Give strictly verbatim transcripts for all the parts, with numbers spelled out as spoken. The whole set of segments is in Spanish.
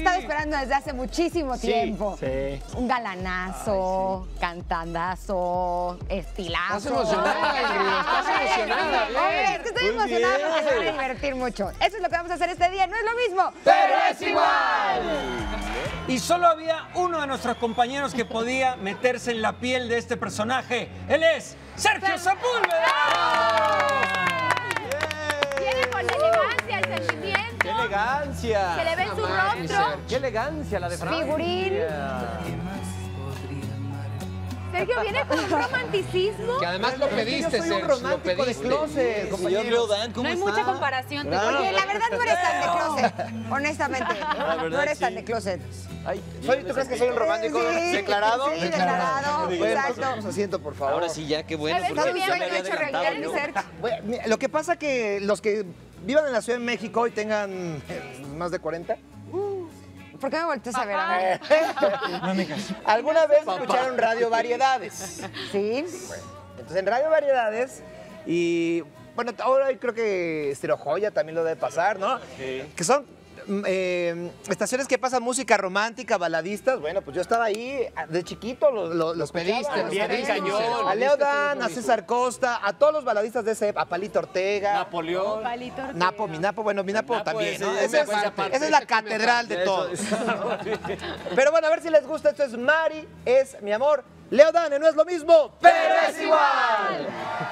estaba esperando desde hace muchísimo Sí, tiempo. sí. Un galanazo, Ay, sí. cantandazo, estilazo. Estás emocionada, Río, estás emocionada. Sí, hombre, es que estoy Muy emocionada bien. porque se van a divertir mucho. Eso es lo que vamos a hacer este día. No es lo mismo, ¡pero es igual! Y solo había uno de nuestros compañeros que podía meterse en la piel de este personaje. Él es Sergio Sepúlveda. Viene con elegancia el sentimiento. ¡Qué elegancia! Se le ve en su Amar, rostro. ¡Qué elegancia la de Francia! Figurín. Sergio viene con un romanticismo. Que además lo pediste, Yo soy un Sergio, lo romántico de pediste. closet, Señor compañero. Leodán, ¿cómo No hay está? mucha comparación. te- Oye, la verdad no eres tan de closet, honestamente. verdad, No eres tan sí. de closet. Ay, ¿soy- ¿Tú crees que soy un romántico Sí, declarado? Sí, declarado, Bueno, exacto. tomemos asiento, por favor. Ahora sí, ya, qué bueno. A ver, porque está bien, ya me pero había hecho adelantado realidad, yo. Sergio. Bueno, mira, lo que pasa que los que vivan en la Ciudad de México y tengan eh, más de cuarenta, ¿Por qué me volteas a ver a mí? ¿alguna vez escucharon Radio Variedades? Sí. Entonces, en Radio Variedades, y bueno, ahora creo que Estéreo Joya también lo debe pasar, ¿no? Que son mm, eh, estaciones que pasan música romántica, baladistas. Bueno, pues yo estaba ahí de chiquito, lo, lo, los pediste, los bien pediste. cañón. A Leo Dan, a César Costa, a todos los baladistas de ese, a Palito Ortega. Napoleón. Palito Ortega. Napo, mi Napo, bueno, mi Napo Napo también, ese, ¿no? ese Esa es, fue esa parte, esa es la ese fue mi catedral de Eso todos. es. Pero bueno, a ver si les gusta. Esto es Mari, es mi amor. Leo Dan, no es lo mismo, pero es igual.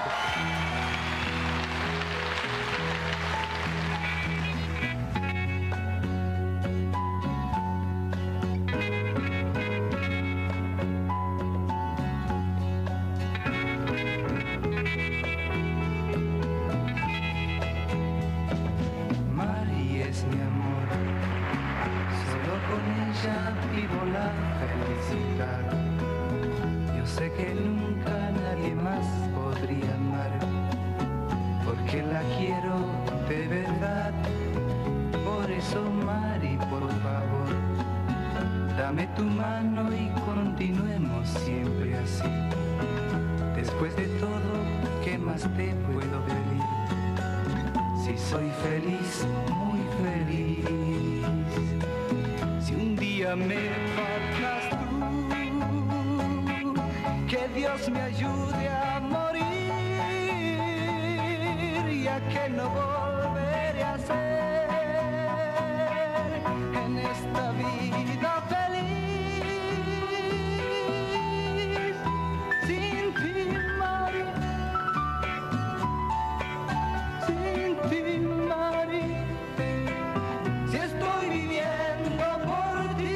Mari es mi amor, solo con ella vivo la felicidad. Yo sé que nunca nadie más podría amar, porque la quiero de verdad. Por eso, Mari, por favor, dame tu mano y continuemos siempre así. Después de todo, ¿qué más te puedo pedir? Si soy feliz, muy feliz. Si un día me faltas tú, que Dios me ayude a morir, ya que no volveré a ser en esta vida feliz. Sin ti, Mari. Sin ti, Mari, si estoy viviendo por ti.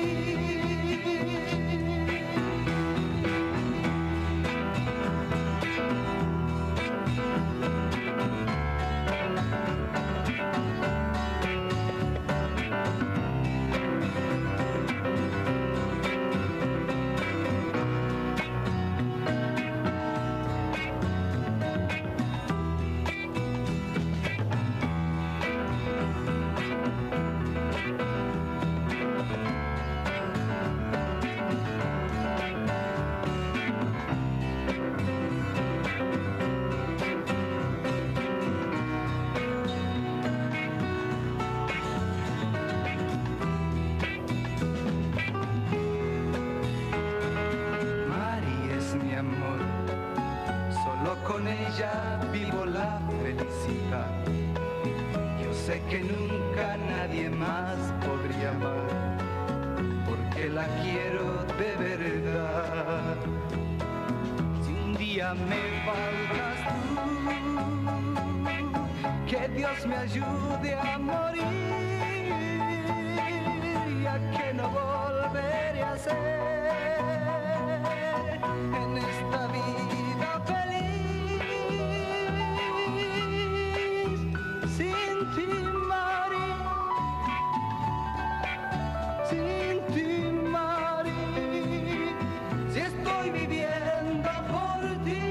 Mari es mi amor, solo con ella vivo la felicidad. Yo sé que nunca nadie más podría amar, porque la quiero de verdad. Si un día me faltas tú, que Dios me ayude a morir, ya que no volveré a ser en esta vida feliz. Sin ti, Mari, sin ti, Mari, si estoy viviendo por ti.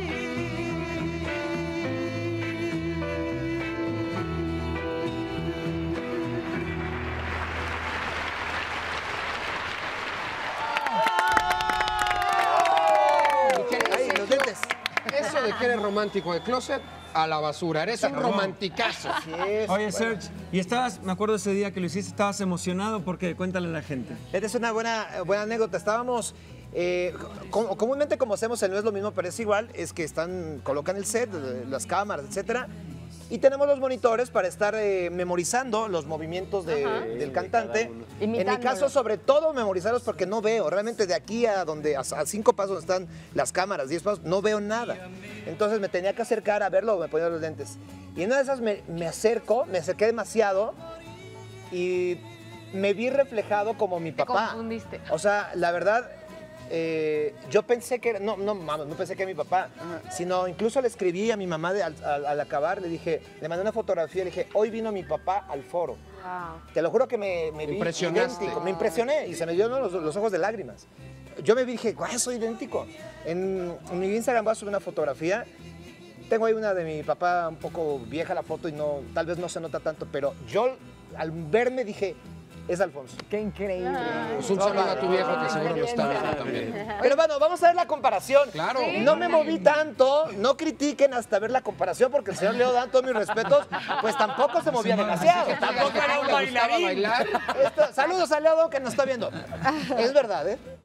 Mi querido Ahí, los Sergio, dientes. eso de que eres romántico de closet, a la basura. Eres un romanticazo. Así es. Oye, Bueno, Serge, y estabas, me acuerdo ese día que lo hiciste, estabas emocionado porque cuéntale a la gente. esta es una buena, buena anécdota. Estábamos, eh, com- comúnmente como hacemos en No es lo mismo, pero es igual, es que están, colocan el set, eh, las cámaras, etcétera, y tenemos los monitores para estar eh, memorizando los movimientos de- Ajá. del cantante. En mi Imitándolo. caso, sobre todo, memorizarlos porque no veo. Realmente de aquí a donde a, a cinco pasos donde están las cámaras, diez pasos, no veo nada. Entonces me tenía que acercar a verlo, me ponía los lentes. Y en una de esas me, me acerco, me acerqué demasiado y me vi reflejado como mi Te papá. confundiste. O sea, la verdad, eh, yo pensé que era, no, no, mames, no pensé que era mi papá, sino incluso le escribí a mi mamá de- al, al- al acabar, le dije, le mandé una fotografía, le dije, hoy vino mi papá al foro. Wow. Te lo juro que me, me vi Impresionaste. idéntico, me impresioné y se me dio los, los ojos de lágrimas. Yo me vi y dije, guau, soy idéntico. En, en mi Instagram voy a subir una fotografía. Tengo ahí una de mi papá, un poco vieja la foto y no, tal vez no se nota tanto, pero yo al verme dije, es Alfonso. Qué increíble. Pues un saludo a tu viejo que seguro lo está viendo también. Pero bueno, vamos a ver la comparación. Claro. Sí. No me moví tanto, no critiquen hasta ver la comparación, porque el señor Leo Dan, todos mis respetos, pues tampoco se movía demasiado. Tampoco era un ¿Le gustaba bailarín. bailar? Esto- saludos a Leo Dan que nos está viendo. Es verdad, ¿eh?